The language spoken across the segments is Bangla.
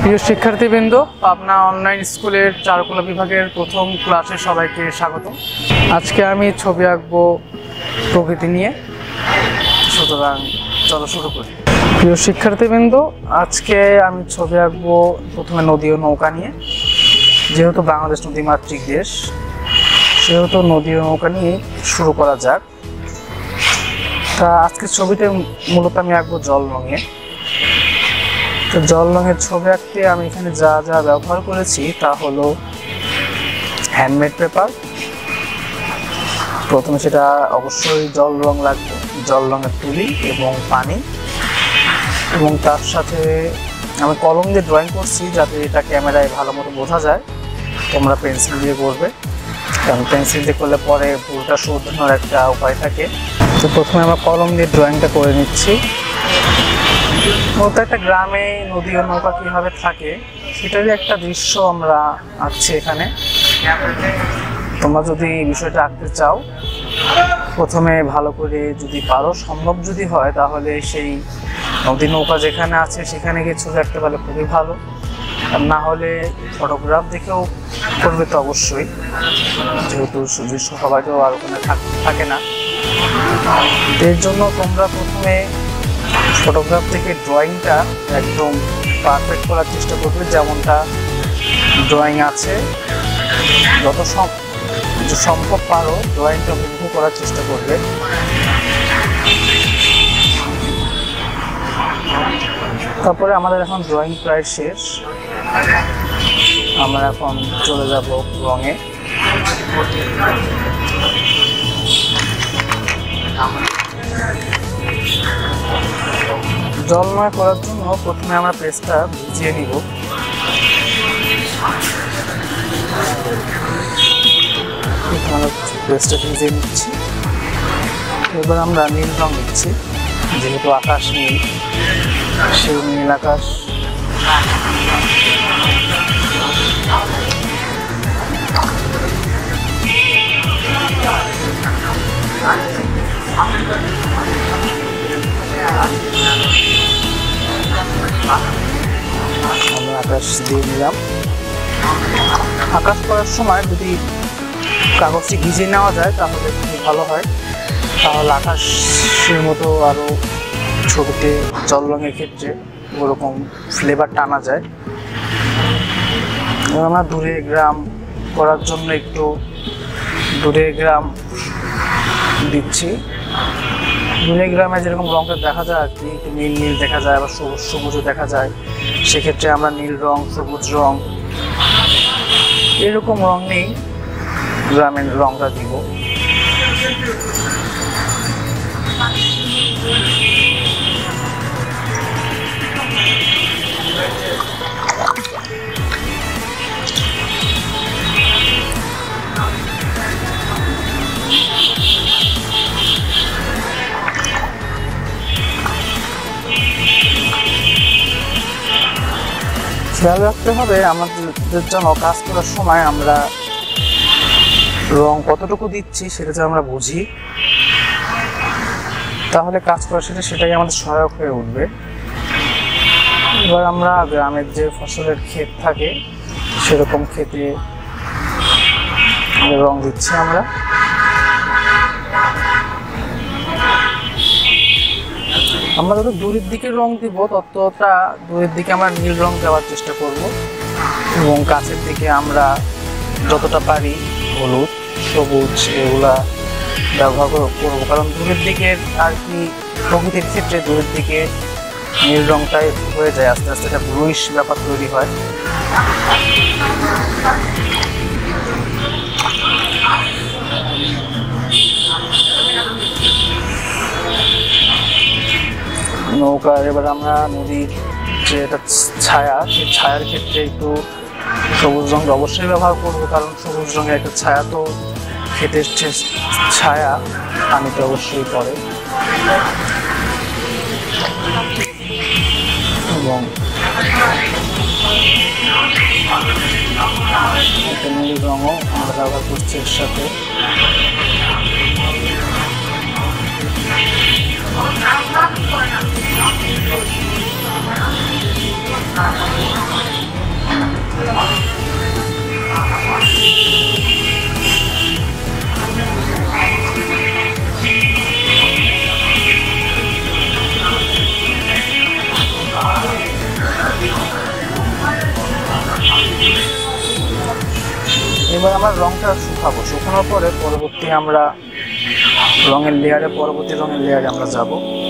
প্রিয় শিক্ষার্থীবৃন্দ, পাবনা অনলাইন স্কুলের চারুকলা বিভাগের প্রথম ক্লাসে সবাইকে স্বাগত। আজকে আমি ছবি আঁকবো প্রকৃতি নিয়ে, সুতরাং চলো শুরু করি। প্রিয় শিক্ষার্থীবৃন্দ, আজকে আমি ছবি আঁকবো প্রথমে নদী ও নৌকা নিয়ে। যেহেতু বাংলাদেশ নদীমাতৃক দেশ, সেহেতু নদী ও নৌকা নিয়ে শুরু করা যাক। তা আজকের ছবিটা মূলত আমি আঁকবো জল রঙে। তো জল রঙের ছবি আঁকতে আমি এখানে যা যা ব্যবহার করেছি তা হলো হ্যান্ডমেড পেপার। প্রথমে সেটা অবশ্যই জল রং লাগবে, জল রঙের তুলি এবং পানি, এবং তার সাথে আমি কলম দিয়ে ড্রয়িং করছি যাতে এটা ক্যামেরায় ভালো মতো বোঝা যায়। তোমরা পেন্সিল দিয়ে করবে, কারণ পেন্সিল দিয়ে করলে পরে ভুলটা শোধরানোর একটা উপায় থাকে। তো প্রথমে আমরা কলম দিয়ে ড্রয়িংটা করে নিচ্ছি। একটা গ্রামে নদী ও নৌকা কীভাবে থাকে সেটারই একটা দৃশ্য আমরা আঁকছি এখানে। তোমরা যদি বিষয়টা আঁকতে চাও, প্রথমে ভালো করে যদি পারো, সম্ভব যদি হয়, তাহলে সেই নদী নৌকা যেখানে আছে সেখানে গিয়ে ছবি আঁকতে পারলে খুবই ভালো। আর না হলে ফটোগ্রাফ দেখেও করবে তো অবশ্যই, যেহেতু দৃশ্য সবাই তো আর ওখানে থাকে না। এর জন্য তোমরা প্রথমে ফটোগ্রাফ থেকে ড্রয়িংটা একদম পারফেক্ট করার চেষ্টা করবে, যেমনটা ড্রয়িং আছে যত সম্ভব পারো ড্রয়িংটা হুবহু করার চেষ্টা করবে। তারপরে আমাদের এখন ড্রয়িং প্রায় শেষ, আমরা এখন চলে যাব রঙে। জলময় করার জন্য প্রথমে আমরা পেজটা ভিজিয়ে নিব। পেজটা ভিজিয়ে নিচ্ছি। এবার আমরা নীল রং নিচ্ছি, যেহেতু আকাশ নীল, সেই নীল আকাশ আমরা আকাশ দিয়ে নিলাম। আকাশ করার সময় যদি কাগজটি ভিজিয়ে নেওয়া যায় তাহলে খুব ভালো হয়, তাহলে আকাশের মতো আরও ছবিতে জল রঙের ক্ষেত্রে ওরকম ফ্লেভার টানা যায়। আমরা দূরে গ্রাম করার জন্য একটু দূরে গ্রাম দিচ্ছি। দূরে গ্রামে যেরকম রঙটা দেখা যায় আর কি, নীল নীল দেখা যায়, আবার সবুজ সবুজও দেখা যায়, সেক্ষেত্রে আমরা নীল রং, সবুজ রং, এরকম রং নেই গ্রামের রংটা দিব। খেয়াল রাখতে হবে আমাদের জন্য কাজ করার সময় আমরা রং কতটুকু দিচ্ছি সেটা যেন আমরা বুঝি, তাহলে কাজ করার সাথে সেটাই আমাদের সহায়ক হয়ে উঠবে। এবার আমরা গ্রামের যে ফসলের ক্ষেত থাকে সেরকম ক্ষেতে রং দিচ্ছি আমরা। আমরা যত দূরের দিকে রং দিব ততটা দূরের দিকে আমরা নীল রং দেওয়ার চেষ্টা করব, এবং কাছের দিকে আমরা যতটা পারি হলুদ, সবুজ এগুলা ব্যবহার করবো, কারণ দূরের দিকে আর কি প্রকৃতির ক্ষেত্রে দূরের দিকে নীল রংটাই হয়ে যায়, আস্তে আস্তে একটা ব্লুইশ ব্যাপার তৈরি হয়। নৌকার এবার আমরা নদীর যে একটা ছায়া, সেই ছায়ার ক্ষেত্রে একটু সবুজ রঙ অবশ্যই ব্যবহার করবো, কারণ সবুজ রঙের একটা ছায়া তো ক্ষেতের ছায়া পানিতে অবশ্যই পড়ে, এবং একটা নীল রঙও আমরা ব্যবহার করছি এর সাথে। এবার আমরা রংটা শুকাবো, শুকানোর পরে পরবর্তী রঙের লেয়ারে আমরা যাব।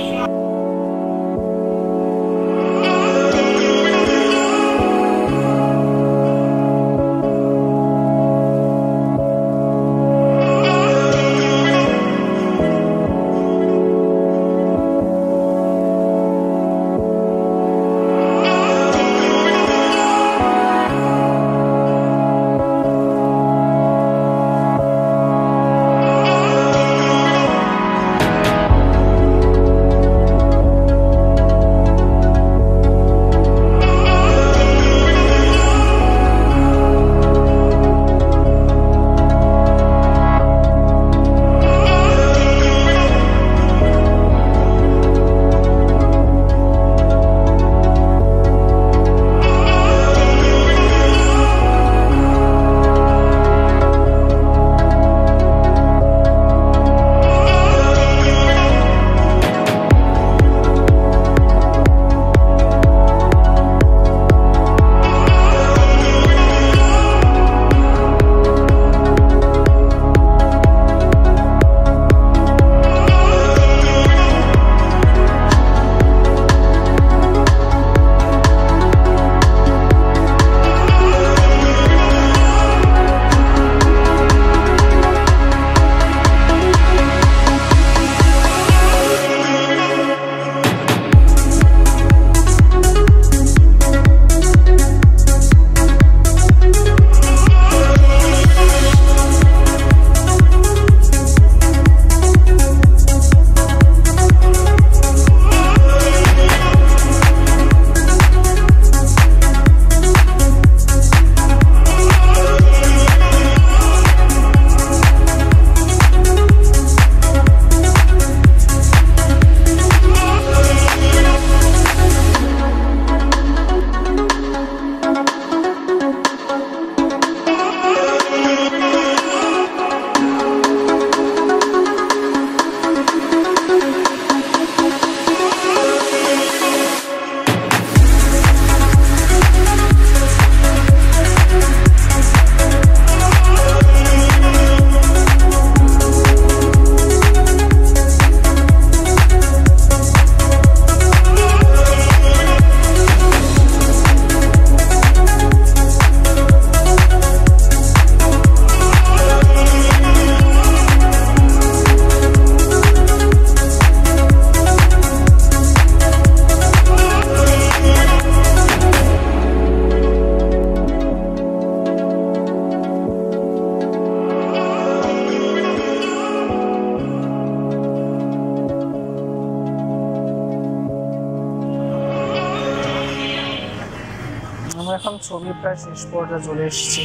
আমরা এখন ছবি প্রায় শেষ পর্যায়ে চলে এসেছি।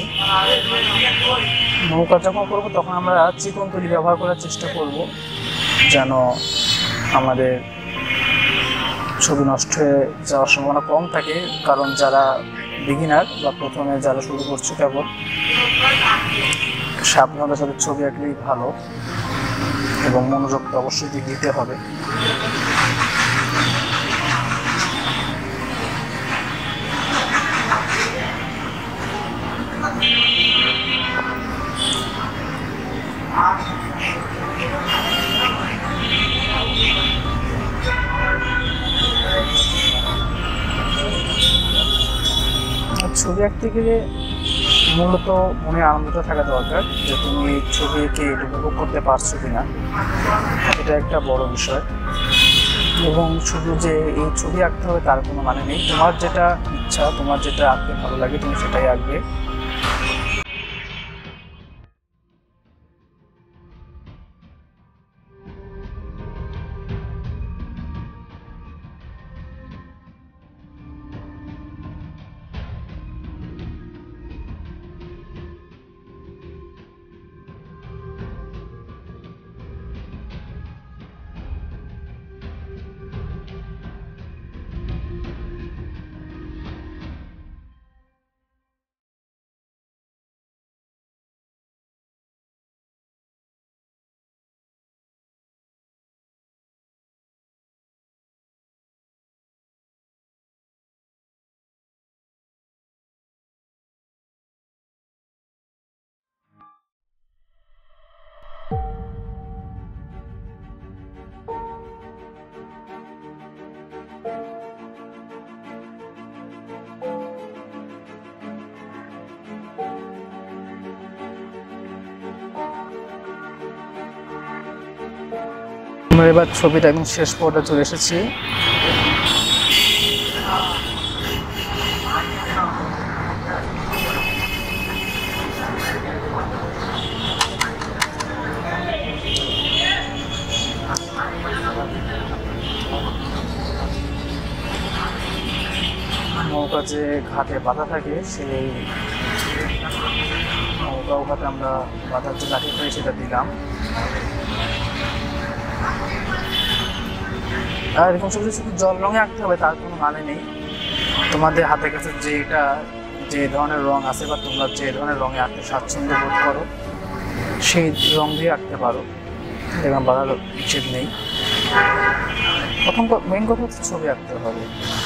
নৌকা যখন করবো তখন আমরা চিকন তুলি ব্যবহার করার চেষ্টা করব, যেন আমাদের ছবি নষ্ট হয়ে যাওয়ার সম্ভাবনা কম থাকে। কারণ যারা বিগিনার বা প্রথমে যারা শুরু করছে কেবল, সাবধানতার সাথে ছবি আঁকলেই ভালো এবং মনোযোগটা অবশ্যই দিতে হবে। ছবি আঁকতে গেলে মূলত মনে আনন্দটা থাকা দরকার, যে তুমি ছবি এঁকে উপভোগ করতে পারছো কিনা, এটা একটা বড় বিষয়। এবং শুধু যে এই ছবি আঁকতে হবে তার কোনো মানে নেই। তোমার যেটা ইচ্ছা, তোমার যেটা আঁকতে ভালো লাগে, তুমি সেটাই আঁকবে। আমরা এবার ছবিটা একদম শেষ পর্যায়ে চলে এসেছি। নৌকা যে ঘাটে বাঁধা থাকে, সেই নৌকা ঘাটে আমরা বাঁধার যে লাঠি করে সেটা দিলাম। আর এরকম ছবি শুধু জল রঙে আঁকতে হবে তার কোনো মানে নেই। তোমাদের হাতের কাছে যে ধরনের রং আছে বা তোমরা যে ধরনের রঙে আঁকতে স্বাচ্ছন্দ্য বোধ করো সেই রং দিয়ে আঁকতে পারো, এরকম বাধার উচিত নেই। প্রথম মেইন কথা হচ্ছে ছবি আঁকতে হবে,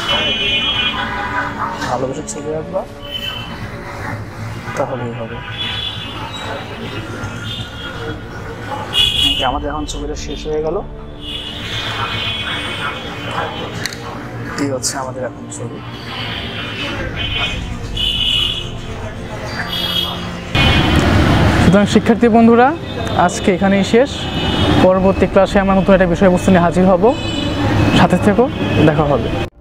ভালোবেসে ছবি আঁকবা তাহলেই হবে। আমাদের এখন ছবিটা শেষ হয়ে গেল, এই হচ্ছে আমাদের এখন ছবি। সুতরাং শিক্ষার্থী বন্ধুরা, আজকে এখানেই শেষ। পরবর্তী ক্লাসে আমরা নতুন একটা বিষয়বস্তু নিয়ে হাজির হব, সাথে থেকো, দেখা হবে।